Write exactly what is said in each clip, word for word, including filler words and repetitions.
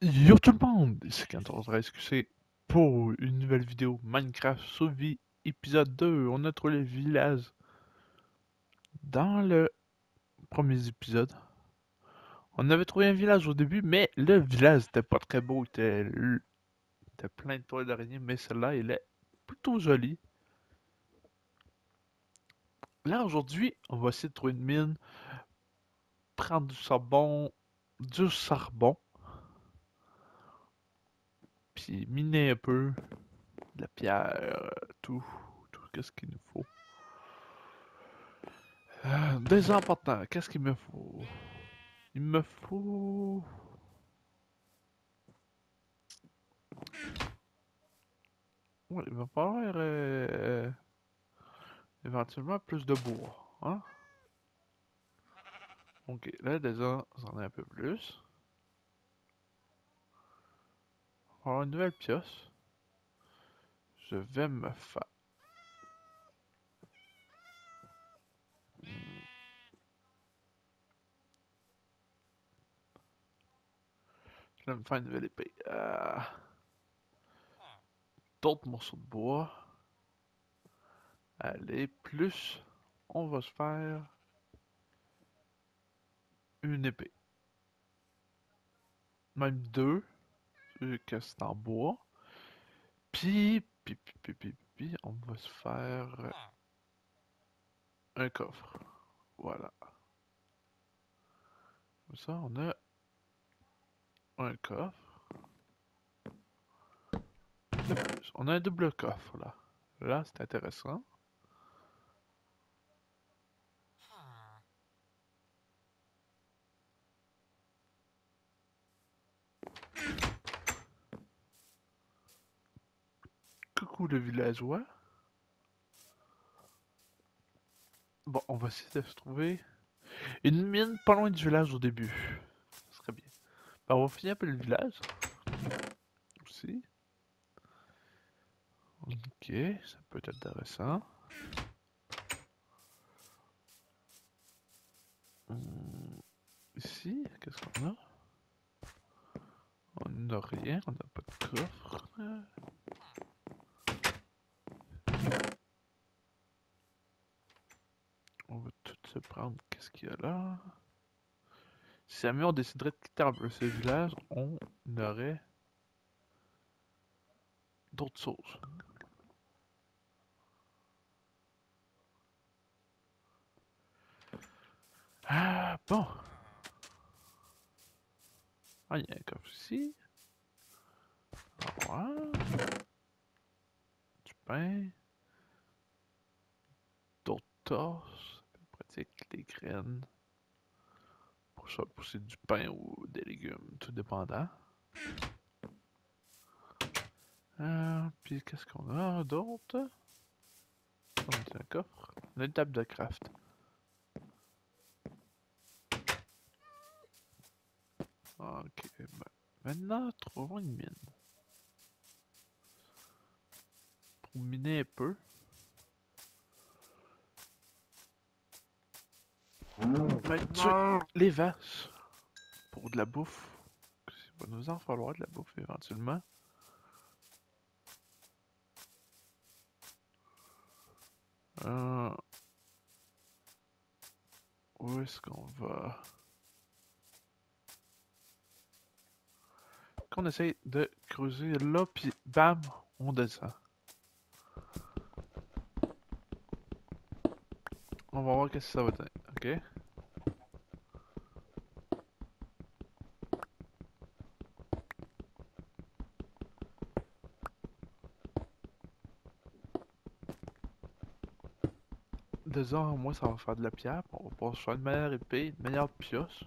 Yo tout le monde, c'est quatorze Q C pour une nouvelle vidéo Minecraft Survie épisode deux. On a trouvé le village dans le premier épisode. On avait trouvé un village au début, mais le village était pas très beau, il était, il était plein de toiles d'araignée, mais celle-là, il est plutôt joli. Là aujourd'hui, on va essayer de trouver une mine, prendre du charbon, du charbon, puis miner un peu, de la pierre, tout, tout ce qu'il nous faut. Euh, Des importants, qu'est-ce qu'il me faut? Il me faut... Ouais, il va falloir euh, éventuellement plus de bois, hein? Ok, là déjà, j'en ai un peu plus. On va avoir une nouvelle pioche. Je vais me faire... Je vais me faire une nouvelle épée. Euh, D'autres morceaux de bois. Allez, plus, on va se faire une épée. Même deux, vu que c'est en bois. Puis, puis, puis, puis, puis, puis, on va se faire un coffre. Voilà. Comme ça, on a un coffre. De plus. On a un double coffre là. Là, c'est intéressant. Coucou le villageois. Bon, on va essayer de se trouver une mine pas loin du village au début. Ça serait bien. Ben, on va finir par le village. Aussi. Ok, ça peut être intéressant. Hum, Ici, qu'est-ce qu'on a? On n'a rien, on n'a pas de coffre. On va tout se prendre. Qu'est-ce qu'il y a là? Si jamais on déciderait de quitter un peu ce village, on aurait d'autres choses. Ah, bon. Ah, il y a un coffre ici. Ouais. Du pain. D'autres torses. Pratique les graines. Pour ça, pousser du pain ou des légumes, tout dépendant. Euh, puis qu'est-ce qu'on a d'autre? On a un coffre. On a une table de craft. Ok. Ben, maintenant, trouvons une mine. Pour miner un peu. On va tuer les vaches. Pour de la bouffe. Il va nous en falloir de la bouffe éventuellement. Euh, où est-ce qu'on va? Qu'on essaye de creuser là, puis bam, on descend. On va voir qu'est-ce que ça va donner, ok? Déjà, moi, ça va faire de la pierre. On va pouvoir se faire une meilleure épée, une meilleure pioche.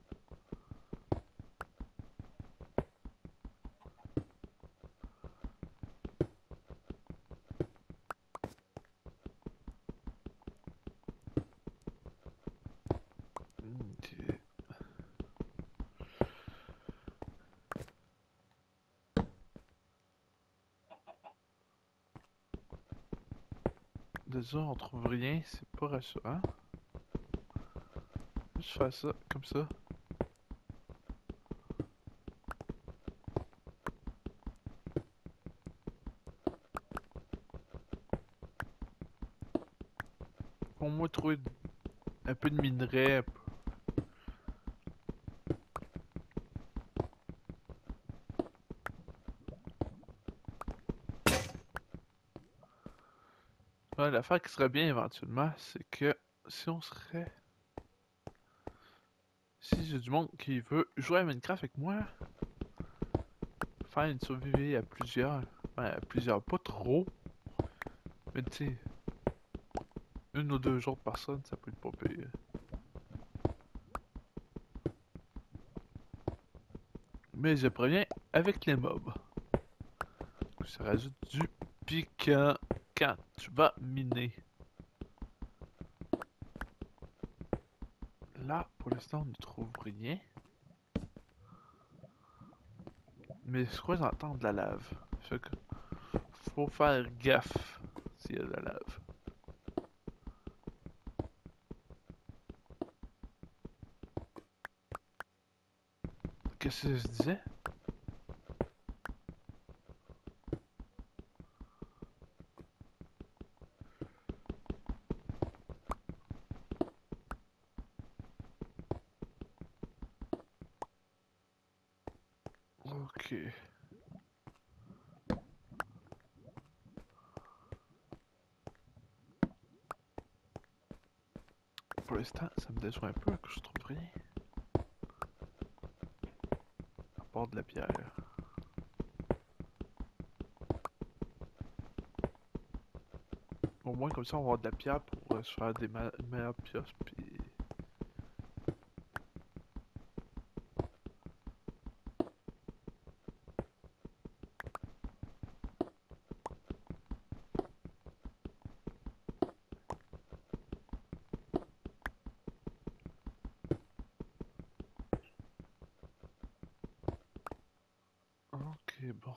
Ok. Déjà, on trouve rien, c'est pas rassurant. Juste faire ça, comme ça. moi trouver un peu de minerais. Ouais, l'affaire qui serait bien éventuellement, c'est que si on serait. Si j'ai du monde qui veut jouer à Minecraft avec moi, faire une survie à plusieurs. Ouais, à plusieurs, pas trop. Mais tu sais, une ou deux autres personnes, ça peut être pas pire. Mais je préviens avec les mobs. Ça rajoute du piquant quand tu vas miner. Là, pour l'instant, on ne trouve rien. Mais je crois j'entends de la lave. Fait que faut faire gaffe s'il y a de la lave. Qu'est-ce que je disais? Ok. Pour l'instant, ça me déçoit un peu que je trouve rien. À part de la pierre. Au moins, comme ça, on va avoir de la pierre pour euh, se faire des meilleures pioches. Puis. Ok, bon.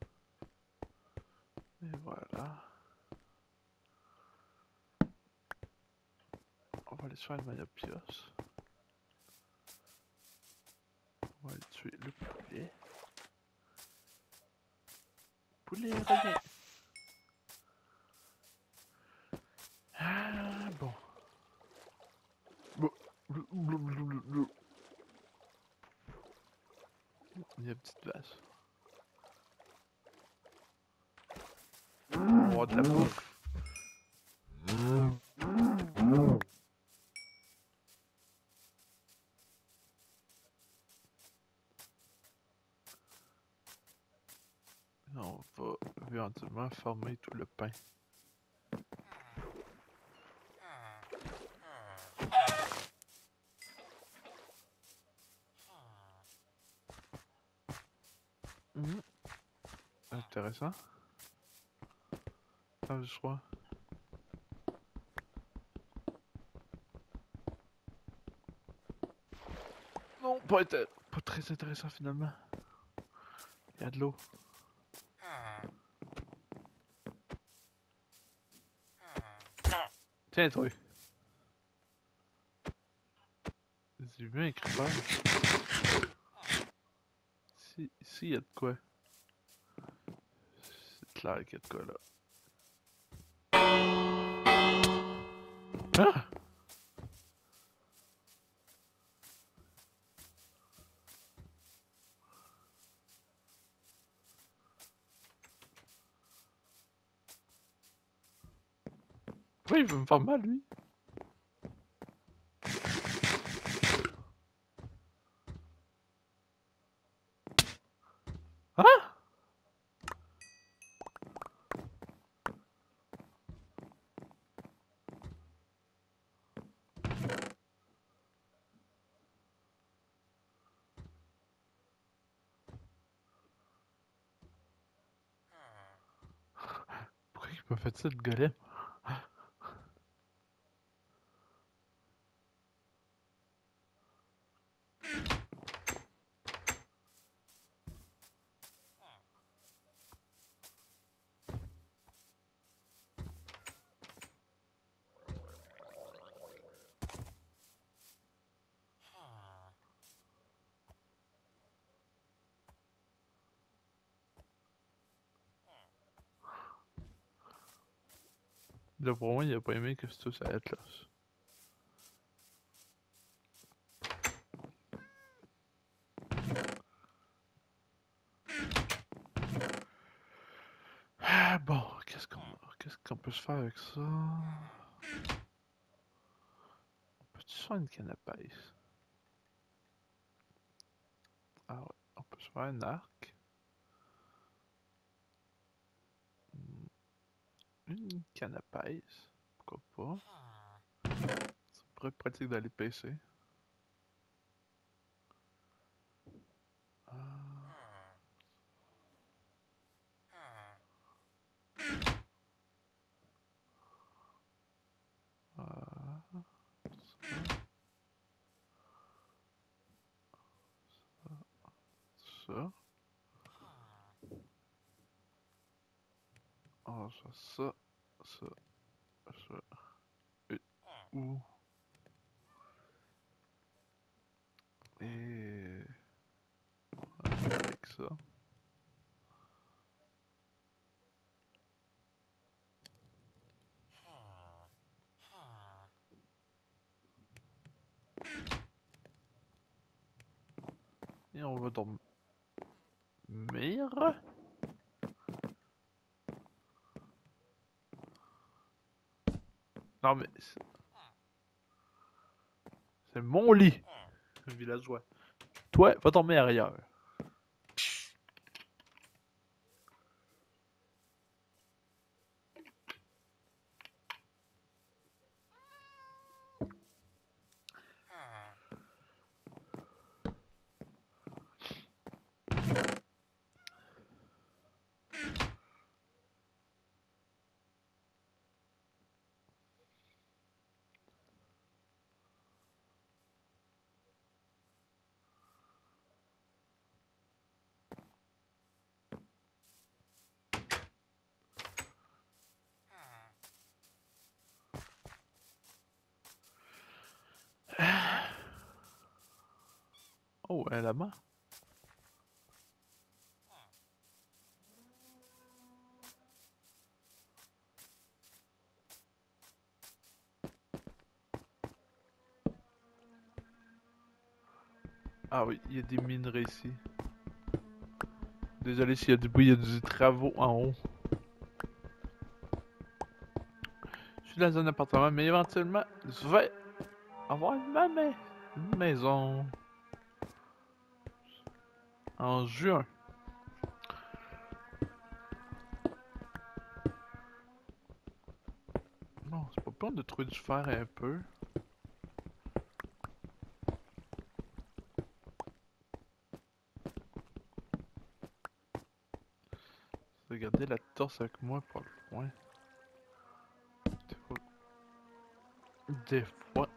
Et voilà. On va aller se faire une meilleure pioche. On va aller tuer le poulet. Poulet, reviens! Ah, bon. Bon. Il y a une petite vache. On va avoir de la bouffe. On va éventuellement former tout le pain. Mmh. Intéressant. Ah, je crois. Non, pas, être, pas très intéressant finalement. Il y a de l'eau. Tiens, toi. J'ai vu un creeper. Si, ici, il y a de quoi. C'est clair qu'il y a de quoi là. Ah! Pourquoi il veut me faire mal, lui? Ah! Pourquoi il m'a fait ça, le golem? Là, pour moi, il a pas aimé que tout ça être là. Qu'est-ce qu'on peut se faire avec ça? On peut se faire une canne à pêche? Ah ouais, on peut se faire un arc. Une canne à pêche. Pourquoi pas? Ça pourrait être pratique d'aller pêcher. Ah. Ah. Ça. Ça. Ah, ça, ça, ça, ça. Et où? Et avec ça. Et on va dormir. Non mais c'est mon lit, villageois. Toi, va dormir ailleurs. Oh, un lama. Ah oui, il y a des minerais ici. Désolé s'il y a du bruit, il y a des travaux en haut. Je suis dans un appartement, mais éventuellement, je vais avoir une, ma ma- une maison. En juin. Non, c'est pas peur de trouver du fer un peu. Regardez la torse avec moi pour le loin. Des fois. Des fois.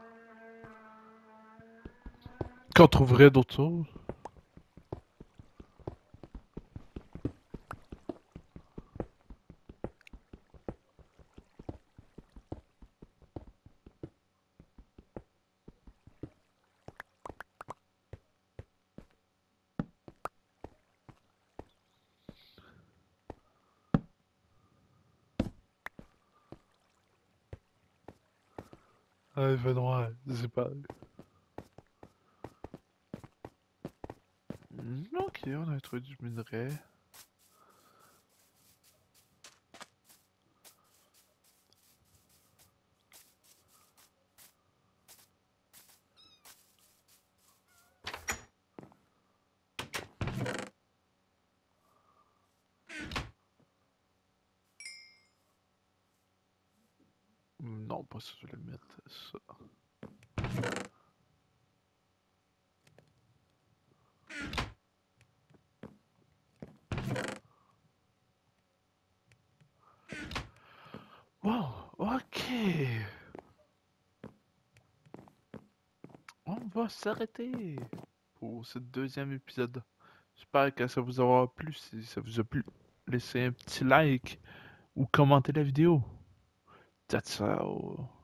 Qu'on trouverait d'autres choses. Ah, il fait noir, j'ai pas. Ok, on a trouvé du minerai. Non, pas ça, je vais mettre ça. Wow, ok. On va s'arrêter pour ce deuxième épisode. J'espère que ça vous aura plu. Si ça vous a plu, laissez un petit like ou commentez la vidéo. Ciao, ciao.